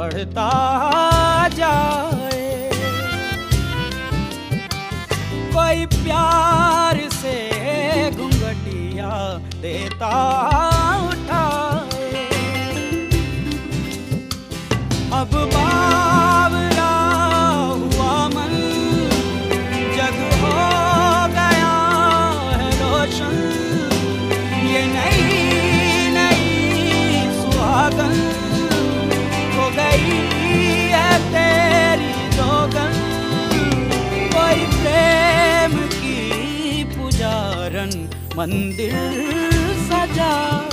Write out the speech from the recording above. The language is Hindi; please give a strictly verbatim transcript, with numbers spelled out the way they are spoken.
बढ़ता जाए। कोई प्यार से घुंघटिया देता उठाए। अब बावरा हुआ मन जग हो गया है रोशन। ये नई नई सुहागन हो गई है तेरी जोगन। कोई प्रेम की पुजारन मंदिर सजा